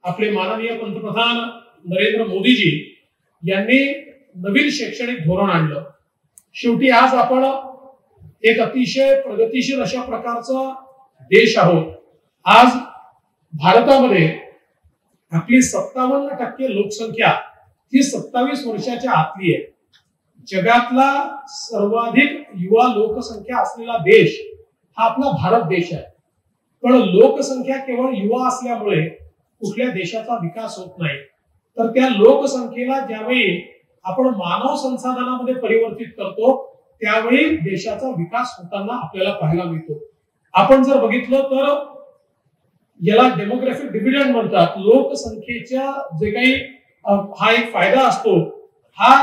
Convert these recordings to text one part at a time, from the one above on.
आपले माननीय पंतप्रधान नरेंद्र मोदीजी यांनी नवीन शैक्षणिक धोरण आणलं। शेवटी आज आपण एक अतिशय प्रगतिशील अशा प्रकारचा देश आहोत। आज भारतामध्ये आपली 57% लोकसंख्या ही 27 वर्षाच्या आतली आहे। जगातला सर्वाधिक युवा लोकसंख्या असलेला देश हा आपला भारत देश आहे। पण लोकसंख्या केवळ युवा असल्यामुळे कुठल्या देशाचा विकास होत नाही, तर त्या लोकसंख्येला ज्यावेळी आपण मानव संसाधनामध्ये परिवर्तित करतो त्यावेळी देशाचा विकास होताना आपल्याला पाहायला मिळतो। आपण जर बघितलं तर याला डेमोग्राफिक डिव्हिडंड म्हणतात। लोकसंख्येच्या जे काही हा एक फायदा असतो, हा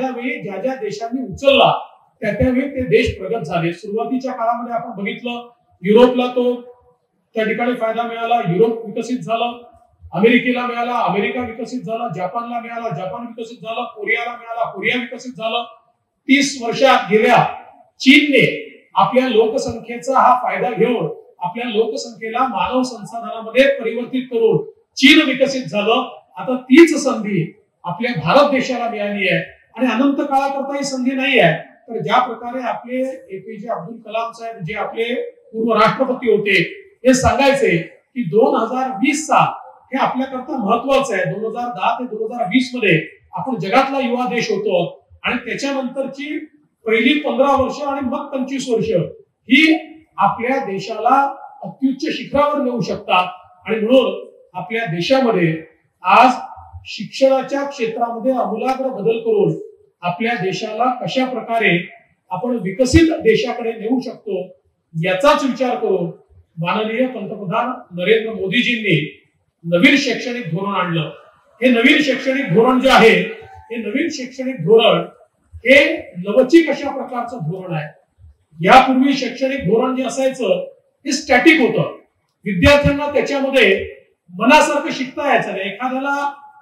ज्या देशांनी उचलला त्यावेळी ते देश प्रगत झाले। सुरुवातीच्या काळामध्ये आपण बघितलं युरोपला तो त्या ठिकाणी फायदा मिळाला, युरोप विकसित झालं, अमेरिकेला मिळाला, अमेरिका विकसित झाला, जपानला मिळाला, जपान विकसित झाला, कोरियाला मिळाला, कोरिया विकसित झालं। 30 वर्षात गेल्या चीनने आपल्या लोकसंख्येचा हा फायदा घेऊन आपल्या लोकसंख्येला मानव संसाधनामध्ये परिवर्तित करून चीन विकसित झालं। आता तीच संधी आपल्या भारत देशाला मिळाली आहे आणि अनंत काळाकरता ही संधी नाही आहे। तर ज्या प्रकारे आपले एपीजे अब्दुल कलाम साहेब जे आपले पूर्व राष्ट्रपती होते हे सांगायचे की 2020 साल हे आपल्याकरता महत्वाचं आहे। 2010 ते 2020 मध्ये आपण जगातला युवा देश होतो आणि त्याच्यानंतरची पहिली 15 वर्ष आणि मग 25 वर्ष ही आपल्या देशाला अत्युच्च शिखरावर नेऊ शकतात। आणि म्हणून आपल्या देशामध्ये आज शिक्षणाच्या क्षेत्रामध्ये आमूलाग्र बदल करून आपल्या देशाला कशा प्रकारे आपण विकसित देशाकडे नेऊ शकतो याचाच विचार करून माननीय पंतप्रधान नरेंद्र मोदीजींनी नवीन शैक्षणिक धोरण आणलं। हे नवीन शैक्षणिक धोरण जे आहे हे नवीन शैक्षणिक धोरण हे लवचिक अशा प्रकारचं धोरण आहे। यापूर्वी शैक्षणिक धोरण जे असायचं हे स्टॅटिक होतं। विद्यार्थ्यांना त्याच्यामध्ये मनासारखं शिकता यायचं नाही। एखाद्याला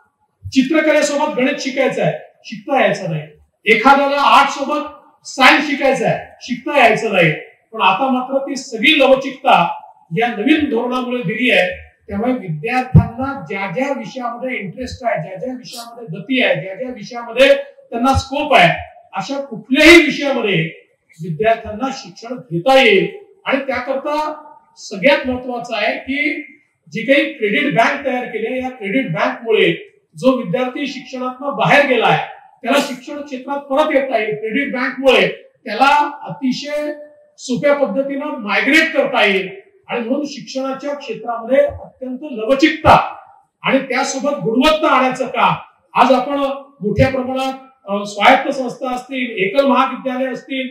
चित्रकलेसोबत गणित शिकायचं आहे, शिकता यायचं नाही। एखाद्याला आर्ट सोबत सायन्स शिकायचं आहे, शिकता यायचं नाही। पण आता मात्र ती सगळी लवचिकता या नवीन धोरणामुळे दिली आहे। त्यामुळे विद्यार्थ्यांना ज्या विषयामध्ये इंटरेस्ट आहे, ज्या विषयामध्ये गती आहे, ज्या विषयामध्ये त्यांना स्कोप आहे, अशा कुठल्याही विषयामध्ये विद्यार्थ्यांना शिक्षण घेता येईल। आणि त्याकरता सगळ्यात महत्वाचं आहे की जी काही क्रेडिट बँक तयार केली, या क्रेडिट बँकमुळे जो विद्यार्थी शिक्षणातून बाहेर गेलाय त्याला शिक्षण क्षेत्रात परत येता येईल। क्रेडिट बँकमुळे त्याला अतिशय सोप्या पद्धतीनं मायग्रेट करता येईल आणि म्हणून शिक्षणाच्या क्षेत्रामध्ये अत्यंत लवचिकता आणि त्यासोबत गुणवत्ता आणायचं काम आज आपण मोठ्या प्रमाणात स्वायत्त संस्था असतील, एकल महाविद्यालय असतील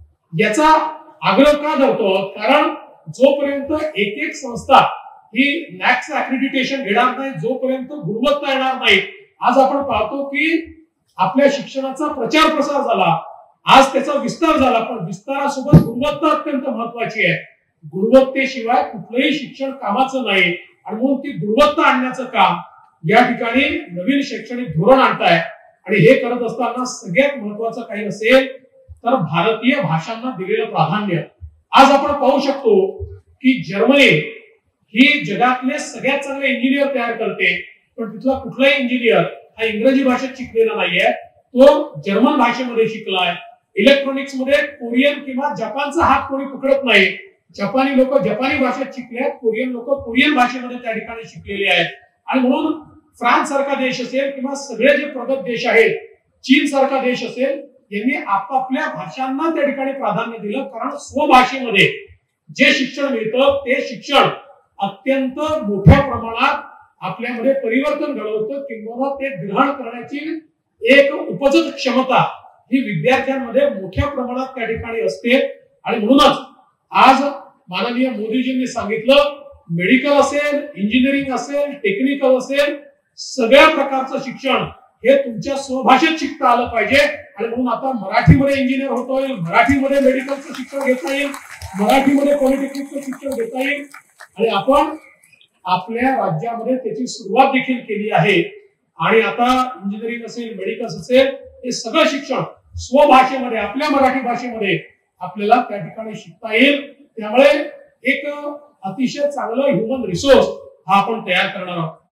याचा आग्रह का धरतो? कारण जोपर्यंत एक संस्था ही नॅकचं अक्रेडिटेशन घेणार नाही, जोपर्यंत गुणवत्ता येणार नाही। आज आपण पाहतो की आपल्या शिक्षणाचा प्रचार प्रसार झाला, आज त्याचा विस्तार झाला, पण विस्तारासोबत गुणवत्ता अत्यंत महत्वाची आहे। गुणवत्तेशिवाय कुठलंही शिक्षण कामाचं नाही आणि म्हणून ती गुणवत्ता आणण्याचं काम या ठिकाणी नवीन शैक्षणिक धोरण आणताय। आणि हे करत असताना सगळ्यात महत्वाचं काही असेल तर भारतीय भाषांना दिलेलं प्राधान्य। आज आपण पाहू शकतो की जर्मनी ही जगातले सगळ्यात चांगले इंजिनियर तयार करते, पण तिथला कुठलाही इंजिनियर हा इंग्रजी भाषेत शिकलेला नाहीये, तो जर्मन भाषेमध्ये शिकलाय। इलेक्ट्रॉनिक्स मध्ये कोरियन किंवा जपानचा हात कोणी पकडत नाही। जपानी लोक जपानी भाषेत शिकले, कोरियन लोक कोरियन भाषेमध्ये त्या ठिकाणी शिकलेले आहेत। आणि म्हणून फ्रान्स सारखा देश असेल किंवा सगळे जे प्रगत देश आहेत, चीन सारखा देश असेल, यांनी आपापल्या भाषांना त्या ठिकाणी प्राधान्य दिलं। कारण स्वभाषेमध्ये जे शिक्षण मिळतं ते शिक्षण अत्यंत मोठ्या प्रमाणात आपल्यामध्ये परिवर्तन घडवतं किंवा ते ग्रहण करण्याची एक उपजत क्षमता ही विद्यार्थ्यांमध्ये मोठ्या प्रमाणात त्या ठिकाणी असते। आणि म्हणूनच आज माननीय मोदीजींनी सांगितलं मेडिकल असेल, इंजिनिअरिंग असेल, टेक्निकल असेल, सगळ्या प्रकारचं शिक्षण हे तुमच्या स्वभाषेत शिकता आलं पाहिजे। आणि म्हणून आता मराठीमध्ये इंजिनियर होता येईल, मराठीमध्ये मेडिकलचं शिक्षण घेता येईल, मराठीमध्ये पॉलिटेक्निकचं शिक्षण घेता येईल। आणि आपण आपल्या राज्यामध्ये त्याची सुरुवात देखील केली आहे। आणि आता इंजिनिअरिंग असेल, मेडिकल असेल, हे सगळं शिक्षण स्वभाषेमध्ये आपल्या मराठी भाषेमध्ये आपल्याला त्या ठिकाणी शिकता येईल। त्यामुळे एक अतिशय चांगलं ह्युमन रिसोर्स हा आपण तयार करणार आहोत।